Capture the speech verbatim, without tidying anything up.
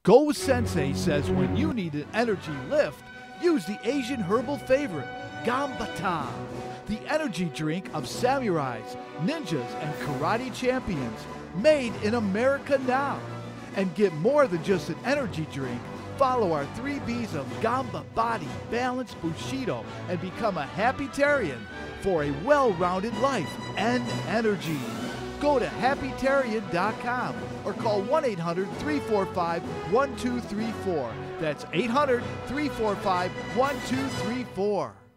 Go Sensei says when you need an energy lift, use the Asian herbal favorite, gambatah, the energy drink of samurais, ninjas, and karate champions, made in America now. And get more than just an energy drink. Follow our three B's of Gamba, Body, Balance, Bushido, and become a happy-tarian for a well-rounded life and energy. Go to happy tarian dot com or call one eight hundred, three four five, one two three four. That's eight hundred, three four five, one two three four.